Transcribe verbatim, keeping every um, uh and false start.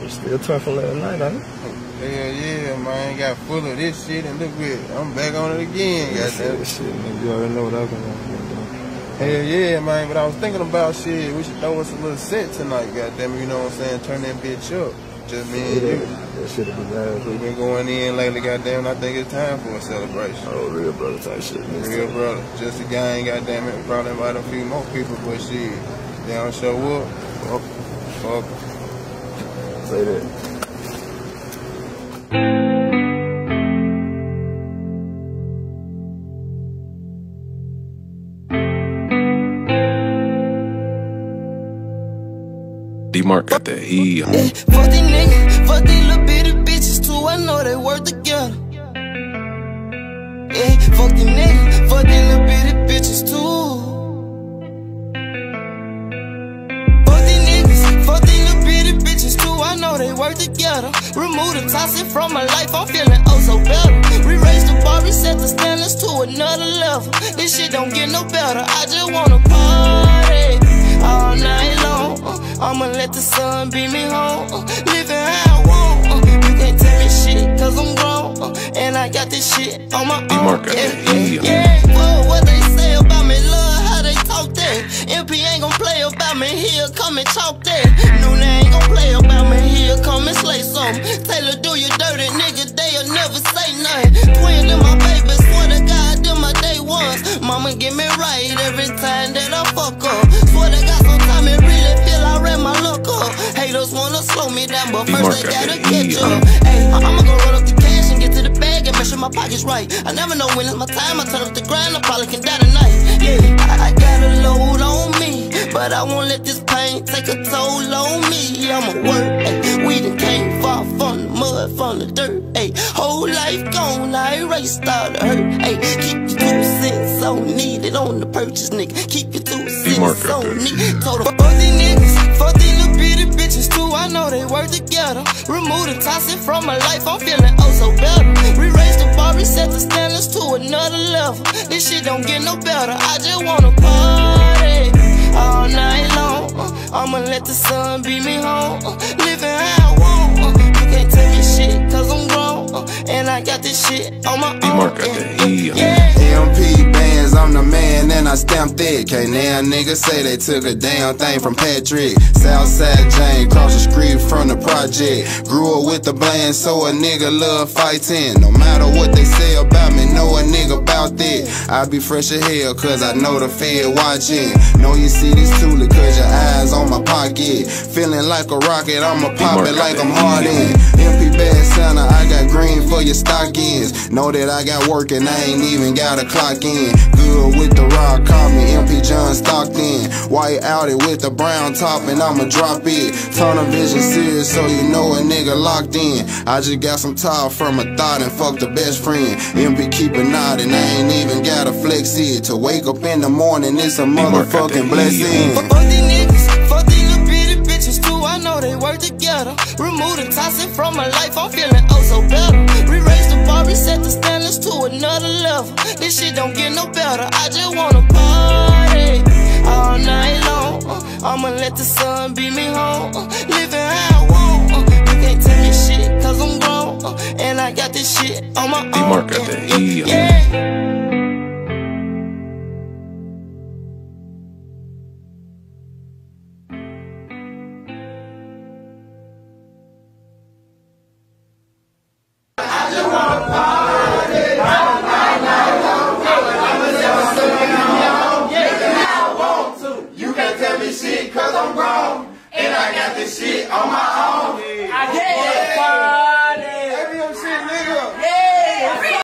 It's still tough from last night, ain't it? Hell yeah, man. Got full of this shit and look good. I'm back on it again, goddamn. Shit, man. You already know what I'm gonna do. Hell yeah, man. But I was thinking about shit. We should throw us a little set tonight, goddamn. You know what I'm saying? Turn that bitch up. Just me and yeah, you. That shit'll be bad. We've been going in lately, goddamn. I think it's time for a celebration. Oh, real brother type shit. Real time. Brother. Just a gang, goddamn it. Probably invite a few more people, but shit. They don't show up. Fuck. Fuck. Say that. D-Mark got that heat. Yeah, fuck these niggas, fuck these little bitty bitches too. I know they work together. Yeah, fuck these niggas, fuck these little bitty bitches too. Fuck these niggas, fuck these little bitty bitches too. I know they work together. Remove the toxic from my life, I'm feeling oh so better. Re-raise the bar, reset the standards to another level. This shit don't get no better. I just wanna party all night long. I'ma let the sun beat me home. Living how I want. You can't tell me shit, cause I'm grown. And I got this shit on my own. Yeah, yeah, yeah. Fuck what they say about me, love how they talk that. M P ain't gon' play about me, he'll come and talk that. Nuna ain't gon' play about me, he'll come and slay something. Taylor, do you dirty nigga, they'll never say nothing. Twin to my baby, swear to God, them my day ones. Mama get me right every time that I fuck up. Swear to God, sometimes it really feel I ran my luck up. Haters wanna slow me down, but first they gotta catch up. Hey, I'ma go run up the cash and get to the bag and make sure my pocket's right. I never know when it's my time, I turn up the grind, I probably can die tonight. Yeah, I, I got a load on me, but I won't let this pain take a toll on me. I'ma work, ay. We done came far from the mud, from the dirt, ay. Whole life gone, I erased all the hurt, ay. Keep your two cents so needed on the purchase, nigga. Keep your two cents so needed. Told them, fuck these niggas, fuck these little bitty bitches too. I know they work together. Remove the toxic from my life, I'm feeling oh so better. Re-raise the bar, reset the standards to another level. This shit don't get no better. I just wanna party all night long. I'ma let the sun beat me home. Living how I want. You can't tell me shit, cause I'm grown. And I got this shit on my own. Yeah, yeah. M P bands, I'm the man and I stamped that. Can't now niggas say they took a damn thing from Patrick. Southside Jane, cross the street from the project. Grew up with the bland, so a nigga love fighting. No matter what they say about me, know a nigga about that. I be fresh as hell, cause I know the Fed watching. Know you see this toolie, cause your eyes on my pocket. Feeling like a rocket, I'ma pop it like I'm hard in. M P Bad Santa, I got green for your stockings. Know that I got work and I ain't even gotta clock in. Good with the rock, call me M P John Stockton. White Audi with the brown top and I'ma drop it. Tunnel vision serious so you know a nigga locked in. I just got some tile from a thought and fucked the best friend. M P keep a nodding, I ain't even gotta flex it. To wake up in the morning, it's a motherfucking blessing. Fuck these niggas, fuck these little bitty bitches too. I know they work together. Remove the toxic from my life, I'm feeling oh so better. Re-raise the bar, reset the standards to another level. This shit don't get no better. I just wanna party all night long. I'ma let the sun beat me home. Living how I want. You can't tell me shit, cause I'm grown. And I got this shit on my own. D-Mark got that heat. Yeah. Shit, cause I'm grown, and I got this shit on my own. I get it.